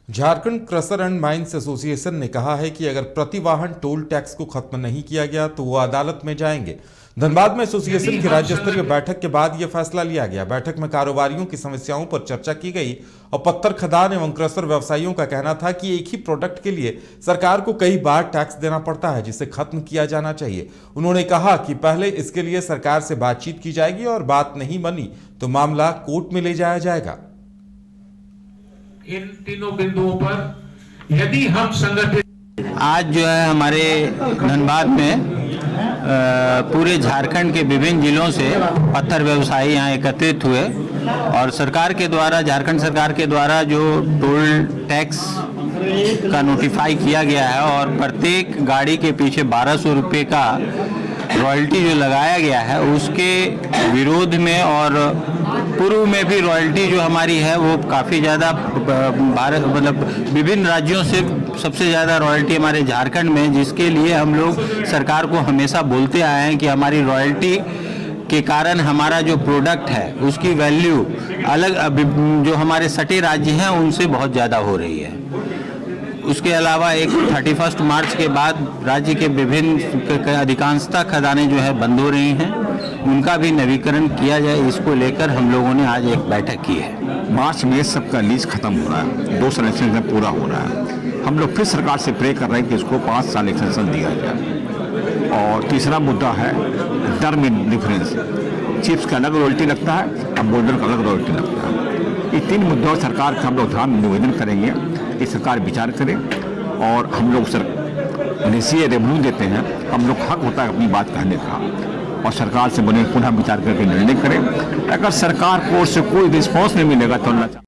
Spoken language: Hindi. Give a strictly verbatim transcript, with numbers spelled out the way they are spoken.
Jharkhand crusher and mines association ने कहा है कि अगर प्रति वाहन टोल टैक्स को खत्म नहीं किया गया तो वो अदालत में जाएंगे। धनबाद में एसोसिएशन की राज्य स्तरीय बैठक के बाद यह फैसला लिया गया। बैठक में कारोबारियों की समस्याओं पर चर्चा की गई और पत्थर खदान एवं क्रशर व्यवसायियों का कहना था कि एक ही प्रोडक्ट के लिए सरकार को कई बार टैक्स देना पड़ता है, जिसे खत्म किया जाना चाहिए। उन्होंने कहा कि पहले इसके लिए सरकार से बातचीत की जाएगी और बात नहीं बनी तो मामला कोर्ट में ले जाया जाएगा। इन तीनों बिंदुओं पर यदि हम संगठित आज जो है हमारे धनबाद में पूरे झारखंड के विभिन्न जिलों से पत्थर व्यवसायी यहाँ एकत्रित हुए और सरकार के द्वारा झारखंड सरकार के द्वारा जो टोल टैक्स का नोटिफाई किया गया है और प्रत्येक गाड़ी के पीछे बारह सौ रुपये का रॉयल्टी जो लगाया गया है उसके विरोध में और पूर्व में भी रॉयल्टी जो हमारी है वो काफ़ी ज़्यादा भारत मतलब विभिन्न राज्यों से सबसे ज़्यादा रॉयल्टी हमारे झारखंड में, जिसके लिए हम लोग सरकार को हमेशा बोलते आए हैं कि हमारी रॉयल्टी के कारण हमारा जो प्रोडक्ट है उसकी वैल्यू अलग जो हमारे सटे राज्य हैं उनसे बहुत ज़्यादा हो रही है। उसके अलावा एक थर्टी फर्स्ट मार्च के बाद राज्य के विभिन्न अधिकांशतः खदानें जो है बंद हो रही हैं, उनका भी नवीकरण किया जाए, इसको लेकर हम लोगों ने आज एक बैठक की है। मार्च में सबका लीज खत्म हो रहा है, दो साल एक्सटेंशन पूरा हो रहा है। हम लोग फिर सरकार से प्रे कर रहे हैं कि इसको पाँच साल एक्सटेंशन दिया जाए। और तीसरा मुद्दा है दर में डिफरेंस, चिप्स का अलग रॉयल्टी लगता है, अब बोल्डर का अलग रॉयल्टी लगता है। ये तीन मुद्दों पर सरकार का हम लोग ध्यान निवेदन करेंगे कि सरकार विचार करे और हम लोग सर नेसीए रेवेन्यू देते हैं, हम लोग हक होता है अपनी बात कहने का और सरकार से बने पुनः विचार करके निर्णय करें। अगर सरकार को उससे कोई रिस्पॉन्स नहीं मिलेगा तो